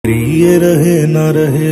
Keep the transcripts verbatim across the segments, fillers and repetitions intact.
ये रहे ना रहे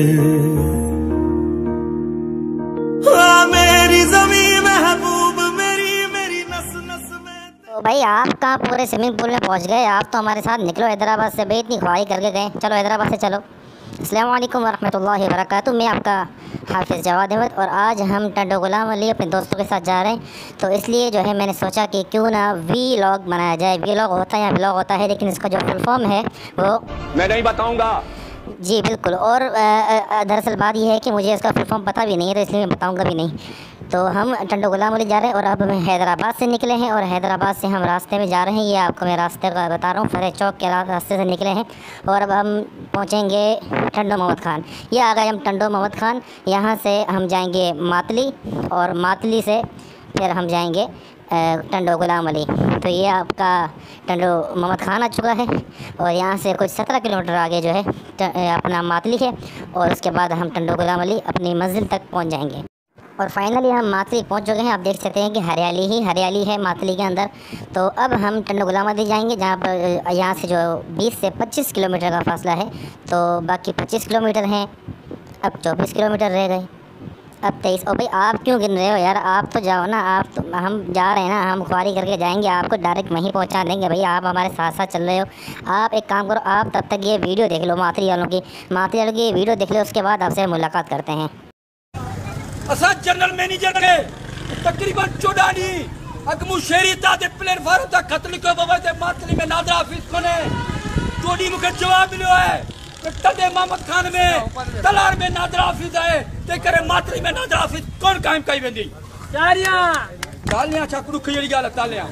हाँ, मेरी ज़मीन महबूब मेरी मेरी नस नस में। तो भाई आप कहाँ पूरे स्विमिंग पूल में पहुँच गए? आप तो हमारे साथ निकलो हैदराबाद से, भाई इतनी ख्वाही करके गए। चलो हैदराबाद से चलो। अस्सलाम वालेकुम वरहमतुल्लाहि वबरकातुहू। मैं आपका हाफिज़ जवाद अहमद और आज हम टंडो गुलाम अली अपने दोस्तों के साथ जा रहे हैं। तो इसलिए जो है मैंने सोचा कि क्यों ना वी लॉग बनाया जाए। वी लॉग होता है या व्लॉग होता है, लेकिन इसका जो फुल फॉर्म है वो मैं नहीं बताऊंगा। जी बिल्कुल। और दरअसल बात यह है कि मुझे इसका फुल फॉर्म पता भी नहीं है, तो इसलिए मैं बताऊंगा भी नहीं। तो हम टंडो गुलाम अली जा रहे हैं और अब हम हैदराबाद से निकले हैं और हैदराबाद से हम रास्ते में जा रहे हैं। ये आपको मैं रास्ते का बता रहा हूँ, फतेह चौक के रास्ते से निकले हैं और अब हम पहुँचेंगे टंडो मोहम्मद खान। ये आ गए हम टंडो मोहम्मद खान। यहाँ से हम जाएंगे मातली और मातली से फिर हम जाएंगे टंडो गुलाम अली। तो ये आपका टंडो मोहम्मद खान आ चुका है और यहाँ से कुछ सत्रह किलोमीटर आगे जो है अपना मातली है और उसके बाद हम टंडो गुलाम अली अपनी मंजिल तक पहुँच जाएंगे। और फाइनली हम मातली पहुँच चुके हैं। आप देख सकते हैं कि हरियाली ही हरियाली है मातली के अंदर। तो अब हम टंडो गुलाम अली जाएंगे, जहाँ पर यहाँ से जो बीस से पच्चीस किलोमीटर का फासला है। तो बाकी पच्चीस किलोमीटर हैं, अब चौबीस किलोमीटर रह गए, अब तेईस। और भाई आप क्यों गिन रहे हो यार? आप तो जाओ ना। आप तो, हम जा रहे हैं ना, हम ख्वारी करके जाएंगे, आपको डायरेक्ट वहीं पहुंचा देंगे। भाई आप हमारे साथ साथ चल रहे हो। आप एक काम करो, आप तब तक ये वीडियो देख लो मातली वालों की मातली वालों की वीडियो देख लो, उसके बाद आपसे मुलाकात करते हैं। असद जनरल मैनेजर के तकरीबन चौडानी अकमु शेरी तादे प्लेटफार्म तक खत लिखो बाबा ते मातली में नादरा ऑफिस कोने चोडी मुके जवाब मिलो है। टंडे मोहम्मद खान में तलार में नादरा ऑफिस है, ते करे मातली में नादरा ऑफिस कौन कायम कई वेंदी? तालियां तालियां छकड़ू खयड़ी गाल तालियां।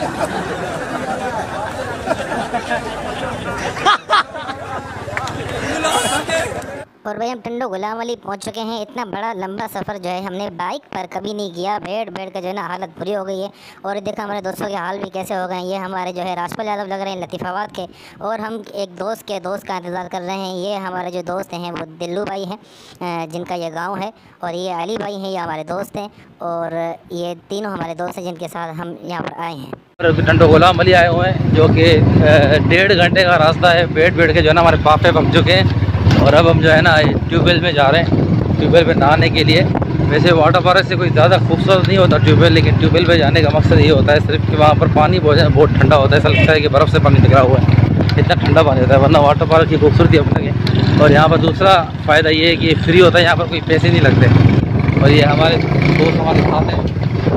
और भाई हम टंडो गुलाम अली पहुंच चुके हैं। इतना बड़ा लंबा सफ़र जो है हमने बाइक पर कभी नहीं किया। बैठ बैठ कर जो है ना हालत बुरी हो गई है। और देखा हमारे दोस्तों के हाल भी कैसे हो गए। ये हमारे जो है राजपाल यादव लग रहे हैं लतीफ़ाबाद के, और हम एक दोस्त के दोस्त का इंतज़ार कर रहे हैं। ये हमारे जो दोस्त हैं वो दिल्लू भाई हैं, जिनका ये गाँव है, और ये अली भाई हैं, ये हमारे दोस्त हैं। और ये तीनों हमारे दोस्त हैं जिनके साथ हम यहाँ पर आए हैं। टंडो गुलाम अली आए हुए हैं, जो कि डेढ़ घंटे का रास्ता है। बैठ बैठ के जो है ना हमारे पापे पक चुके हैं और अब हम जो है ना ट्यूबवेल में जा रहे हैं, ट्यूबवेल पे नहाने के लिए। वैसे वाटर पार्क से कोई ज़्यादा खूबसूरत नहीं होता ट्यूबवेल, लेकिन ट्यूबवेल पे जाने का मकसद ये होता है सिर्फ कि वहाँ पर पानी बहुत बहुत ठंडा होता है। ऐसा लगता है कि बर्फ़ से पानी निकला हुआ है, इतना ठंडा पानी होता है। वरना वाटर पार्क की खूबसूरती अपने है। और यहाँ पर दूसरा फ़ायदा ये है कि ये फ्री होता है, यहाँ पर कोई पैसे नहीं लगते। और ये हमारे दोस्त हमारे साथ हैं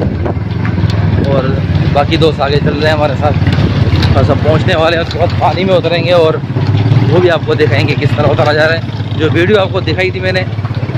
और बाकी दोस्त आगे चल रहे हैं हमारे साथ, और सब पहुँचने वाले हैं। उसके बाद पानी में उतरेंगे और वो भी आपको दिखाएंगे किस तरह उतरा जा रहा है। जो वीडियो आपको दिखाई थी मैंने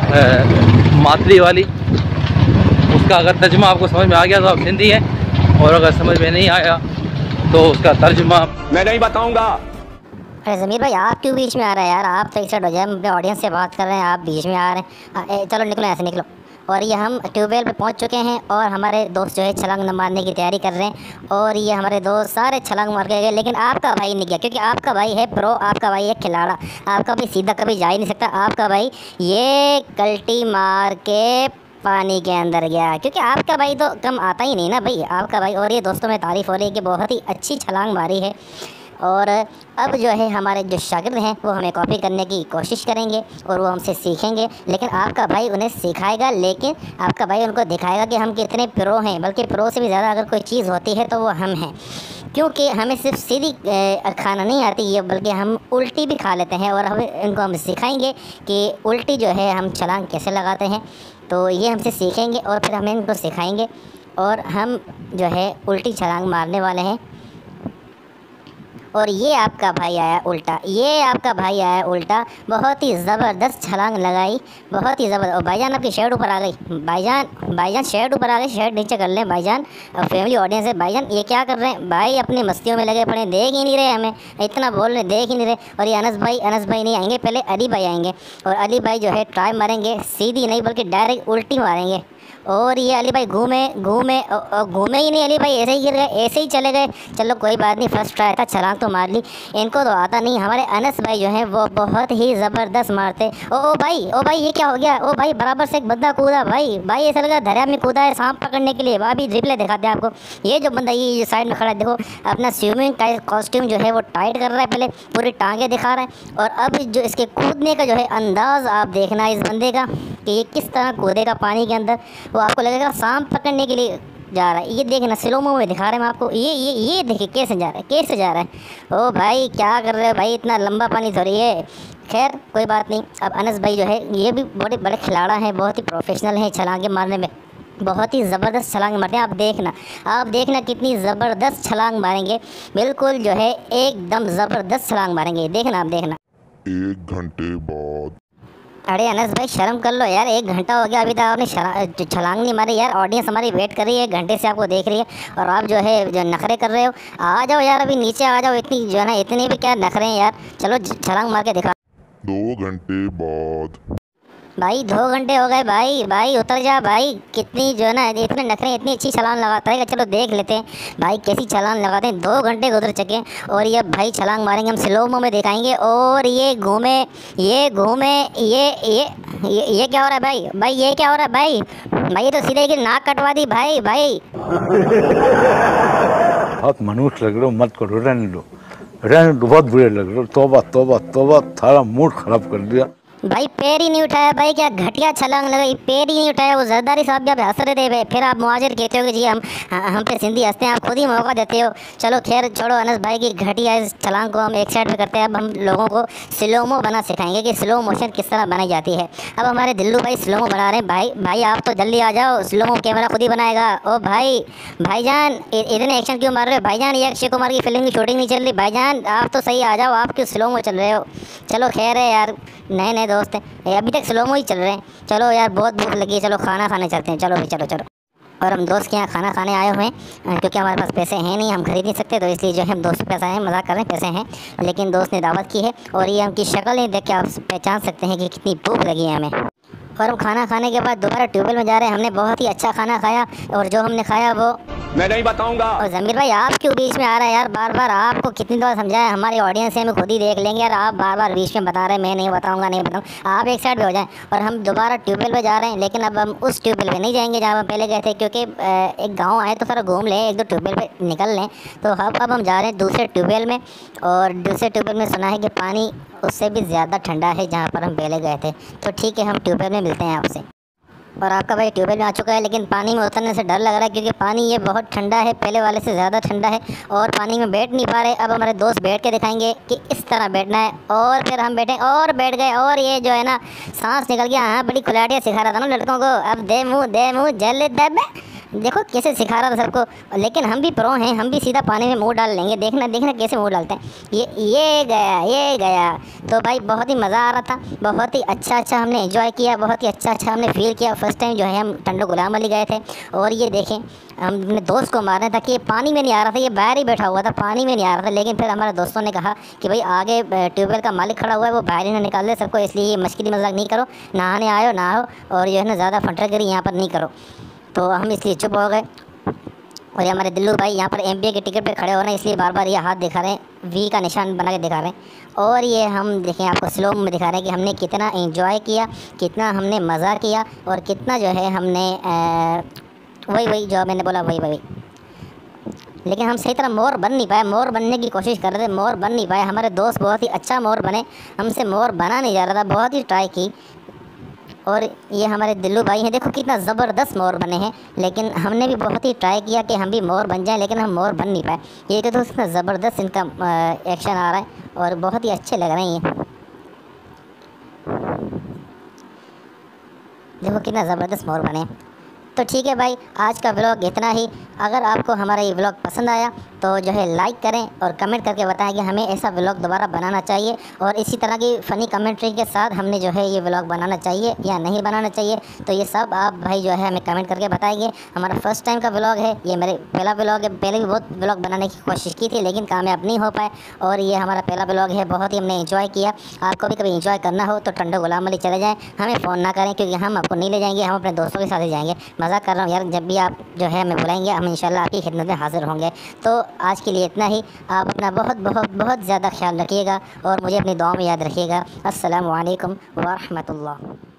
आ, मातली वाली, उसका अगर तर्जुमा आपको समझ में आ गया तो आप हिंदी हैं, और अगर समझ में नहीं आया तो उसका तर्जुमा मैं नहीं बताऊंगा। अरे ज़मीर भाई आप क्यों बीच में आ रहे हैं यार? आप तो एक साइड हो जाए, अपने ऑडियंस से बात कर रहे हैं, आप बीच में आ रहे हैं। चलो निकलो ऐसे निकलो। और ये हम ट्यूबवेल पे पहुंच चुके हैं और हमारे दोस्त जो है छलांग मारने की तैयारी कर रहे हैं। और ये हमारे दोस्त सारे छलांग मार के गए, लेकिन आपका भाई नहीं गया, क्योंकि आपका भाई है प्रो, आपका भाई है खिलाड़ा। आपका भाई सीधा कभी जा ही नहीं सकता। आपका भाई ये कल्टी मार के पानी के अंदर गया, क्योंकि आपका भाई तो कम आता ही नहीं ना भाई, आपका भाई। और ये दोस्तों में तारीफ़ हो रही है कि बहुत ही अच्छी छलांग मारी है। और अब जो है हमारे जो शागिर्द हैं वो हमें कॉपी करने की कोशिश करेंगे और वो हमसे सीखेंगे, लेकिन आपका भाई उन्हें सिखाएगा, लेकिन आपका भाई उनको दिखाएगा कि हम कितने प्रो हैं। बल्कि प्रो से भी ज़्यादा अगर कोई चीज़ होती है तो वो हम हैं, क्योंकि हमें सिर्फ सीधी खाना नहीं आती है, बल्कि हम उल्टी भी खा लेते हैं। और हम इनको हम सिखाएंगे कि उल्टी जो है हम छलांग कैसे लगाते हैं। तो ये हमसे सीखेंगे और फिर हमें इनको सिखाएंगे और हम जो है उल्टी छलांग मारने वाले हैं। और ये आपका भाई आया उल्टा, ये आपका भाई आया उल्टा। बहुत ही ज़बरदस्त छलांग लगाई, बहुत ही ज़बरदस्त। और भाईजान आपकी शर्ट ऊपर आ गई, भाईजान भाईजान शर्ट ऊपर आ गई, शर्ट नीचे कर लें भाईजान। और फैमिली ऑडियंस है भाईजान, ये क्या कर रहे हैं भाई? अपनी मस्तियों में लगे पड़े, देख ही नहीं रहे हमें, इतना बोल रहे देख ही नहीं रहे। और ये अनस भाई अनस भाई नहीं आएंगे, पहले अली भाई आएंगे और अली भाई जो है ट्राई मारेंगे, सीधी नहीं बल्कि डायरेक्ट उल्टी मारेंगे। और ये अली भाई घूमे घूमे घूमे ही नहीं, अली भाई ऐसे ही गिर गए, ऐसे ही चले गए। चलो कोई बात नहीं, फर्स्ट ट्राई था, छलांग तो मार ली। इनको तो आता नहीं। हमारे अनस भाई जो हैं वो बहुत ही ज़बरदस्त मारते। ओ ओ भाई ओ भाई ये क्या हो गया? ओ भाई बराबर से एक बंदा कूदा भाई भाई ऐसा लगा दरिया में कूदा है सांप पकड़ने के लिए। अभी रिप्ले दिखाते हैं आपको। ये जो बंदा ये साइड में खड़ा है, देखो अपना स्विमिंग का कॉस्ट्यूम जो है वो टाइट कर रहा है, पहले पूरी टांगे दिखा रहा है। और अब जो इसके कूदने का जो है अंदाज़ आप देखना इस बंदे का कि ये किस तरह कूदेगा पानी के अंदर। वो आपको लगेगा सांप पकड़ने के लिए जा रहा है। ये देखना स्लोमो में दिखा रहे हैं हम आपको। ये ये ये देखिए कैसे जा रहा है, कैसे जा रहा है। ओ भाई क्या कर रहे हो भाई, इतना लंबा पानी थोड़ी है। खैर कोई बात नहीं। अब अनस भाई जो है ये भी बड़े बड़े खिलाड़ा हैं, बहुत ही प्रोफेशनल हैं छलांगे मारने में, बहुत ही ज़बरदस्त छलांग मारते हैं। आप देखना आप देखना कितनी ज़बरदस्त छलांग मारेंगे, बिल्कुल जो है एकदम ज़बरदस्त छलांग मारेंगे। देखना आप देखना। एक घंटे बाद। अरे अनस भाई शर्म कर लो यार, एक घंटा हो गया अभी तक आपने छलांग नहीं मारी यार। ऑडियंस हमारी वेट कर रही है, एक घंटे से आपको देख रही है और आप जो है जो नखरे कर रहे हो। आ जाओ यार अभी नीचे आ जाओ, इतनी जो है ना इतने भी क्या नखरे हैं यार। चलो छलांग मार के दिखा। दो घंटे बाद। भाई दो घंटे हो गए भाई भाई उतर जा भाई। कितनी जो है ना इतने नखरे, इतनी अच्छी छलांग लगाता है। चलो देख लेते हैं भाई कैसी छलांग लगाते हैं। दो घंटे गुजर चुके और ये भाई छलांग मारेंगे, हम स्लोमो में दिखाएंगे। और ये घूमे ये घूमे ये ये ये ये क्या हो रहा है भाई भाई ये क्या हो रहा है भाई भाई ये तो सीधे की नाक कटवा दी भाई भाई। बहुत मनुष्य लग रहे हो, मत करो, रहने दो रहने दो, बहुत बुरे लग रहे हो। तौबा तौबा तौबा, थारा मूड खराब कर दिया भाई। पैर ही नहीं उठाया भाई, क्या घटिया छलांग लगाई, पैर ही नहीं उठाया। वो जरदारी साहब जब हंस रहे थे फिर आप मुहाजिर कहते हो कि जी हम हम पे सिंधी हंसते हैं, आप खुद ही मौका देते हो। चलो खैर छोड़ो, अनस भाई की घटिया इस छलांग को हम एक साइड पे करते हैं। अब हम लोगों को स्लोमो बना सिखाएंगे कि स्लो मोशन किस तरह बनाई जाती है। अब हमारे दिल्लू भाई स्लोमो बना रहे हैं। भाई भाई आप तो जल्दी आ जाओ, स्लोमो कैमरा खुद ही बनाएगा। ओ भाई भाईजान इतने एक्शन क्यों मार रहे हो भाईजान? ये अक्षय कुमार की फिल्म की शूटिंग नहीं चल रही भाईजान, आप तो सही आ जाओ, आप क्यों स्लोमो चल रहे हो? चलो खैर है यार, नए नए दोस्त हैं, अभी तक स्लोमो ही चल रहे हैं। चलो यार बहुत भूख लगी है, चलो खाना खाने चलते हैं। चलो भाई चलो चलो। और हम दोस्त के यहाँ खाना खाने आए हुए हैं क्योंकि हमारे पास पैसे हैं नहीं, हम खरीद नहीं सकते, तो इसलिए जो है हम दोस्त के पैसे हैं, मजाक कर रहे हैं, पैसे हैं लेकिन दोस्त ने दावत की है। और ये हमकी शक्ल नहीं देख के आप पहचान सकते हैं कि कितनी भूख लगी है हमें। और हम खाना खाने के बाद दोबारा ट्यूबवेल में जा रहे हैं। हमने बहुत ही अच्छा खाना खाया और जो हमने खाया वो मैं नहीं बताऊंगा। और ज़मीर भाई आप क्यों बीच में आ रहा है यार बार बार? आपको कितनी बार समझाया, हमारी ऑडियंस है, हमें खुद ही देख लेंगे यार। आप बार बार बीच में बता रहे हैं मैं नहीं बताऊंगा नहीं बताऊंगा। आप एक साइड पे हो जाएं। और हम दोबारा ट्यूबवेल पे जा रहे हैं, लेकिन अब हम उस ट्यूबवेल पे नहीं जाएंगे जहाँ हम पहले गए थे, क्योंकि एक गाँव आए तो थोड़ा घूम लें, एक दो ट्यूबवेल पे निकल लें। तो अब अब हम जा रहे हैं दूसरे ट्यूबवेल में। और दूसरे ट्यूबवेल में सुना है कि पानी उससे भी ज़्यादा ठंडा है जहाँ पर हम पहले गए थे। तो ठीक है, हम ट्यूबवेल में मिलते हैं आपसे। और आपका भाई ट्यूबवेल में आ चुका है, लेकिन पानी में उतरने से डर लग रहा है क्योंकि पानी ये बहुत ठंडा है, पहले वाले से ज़्यादा ठंडा है और पानी में बैठ नहीं पा रहे। अब हमारे दोस्त बैठ के दिखाएंगे कि इस तरह बैठना है। और फिर हम बैठे और बैठ गए और ये जो है ना सांस निकल गया। हाँ बड़ी खुलाटियाँ सिखा रहा था ना लड़कों को, अब दे मुँह दे मुँह जल दब, देखो कैसे सिखा रहा था सबको। लेकिन हम भी प्रो हैं, हम भी सीधा पानी में मुंह डाल लेंगे। देखना देखना कैसे मुंह डालते हैं। ये ये गया ये गया। तो भाई बहुत ही मज़ा आ रहा था, बहुत ही अच्छा अच्छा हमने एंजॉय किया, बहुत ही अच्छा अच्छा हमने फील किया। फर्स्ट टाइम जो है हम टंडो गुलाम अली गए थे। और ये देखें हम अपने दोस्त को मारने था कि ये पानी में नहीं आ रहा था, ये बाहर ही बैठा हुआ था, पानी में नहीं आ रहा था। लेकिन फिर हमारे दोस्तों ने कहा कि भाई आगे ट्यूबवेल का मालिक खड़ा हुआ है, वो बाहर ही ना निकाल दे सबको, इसलिए ये मस्करी मजाक नहीं करो, नहाने आयो नहाओ और जो है ना ज़्यादा फंटरगिरी यहाँ पर नहीं करो। तो हम इसलिए चुप हो गए। और ये हमारे दिल्लू भाई यहाँ पर एम बी ए के टिकट पे खड़े हो रहे हैं, इसलिए बार बार ये हाथ दिखा रहे हैं, वी का निशान बना के दिखा रहे हैं। और ये हम देखें आपको स्लो में दिखा रहे हैं कि हमने कितना एंजॉय किया, कितना हमने मज़ा किया और कितना जो है हमने वही वही जो मैंने बोला वही वही। लेकिन हम सही तरह मोर बन नहीं पाए, मोर बनने की कोशिश कर रहे थे, मोर बन नहीं पाए। हमारे दोस्त बहुत ही अच्छा मोर बने, हमसे मोर बना नहीं जा रहा था, बहुत ही ट्राई की। और ये हमारे दिल्लू भाई हैं, देखो कितना ज़बरदस्त मोर बने हैं। लेकिन हमने भी बहुत ही ट्राई किया कि हम भी मोर बन जाएं, लेकिन हम मोर बन नहीं पाए। ये तो दोस्त इतना ज़बरदस्त इनका एक्शन आ रहा है और बहुत ही अच्छे लग रहे हैं ये। देखो कितना ज़बरदस्त मोर बने। तो ठीक है भाई, आज का व्लॉग इतना ही। अगर आपको हमारा ये व्लॉग पसंद आया तो जो है लाइक करें और कमेंट करके बताएं कि हमें ऐसा व्लॉग दोबारा बनाना चाहिए, और इसी तरह की फ़नी कमेंट्री के साथ हमने जो है ये व्लॉग बनाना चाहिए या नहीं बनाना चाहिए। तो ये सब आप भाई जो है हमें कमेंट करके बताएंगे। हमारा फर्स्ट टाइम का व्लॉग है, ये मेरे पहला व्लॉग है। पहले भी बहुत व्लॉग बनाने की कोशिश की थी लेकिन कामयाब नहीं हो पाए, और ये हमारा पहला व्लॉग है। बहुत ही हमने एंजॉय किया। आपको भी कभी एंजॉय करना हो तो टंडो गुलाम अली चले जाएँ, हमें फ़ोन ना करें क्योंकि हम आपको नहीं ले जाएंगे, हम अपने दोस्तों के साथ ही जाएंगे। मज़ाक कर रहा हूँ यार, जब भी आप जो है हमें बुलाएंगे हम इंशाल्लाह आपकी खिदमत में हाज़िर होंगे। तो आज के लिए इतना ही। आप अपना बहुत बहुत बहुत ज़्यादा ख्याल रखिएगा और मुझे अपनी दुआ में याद रखिएगा। अस्सलामु अलैकुम व रहमतुल्लाह।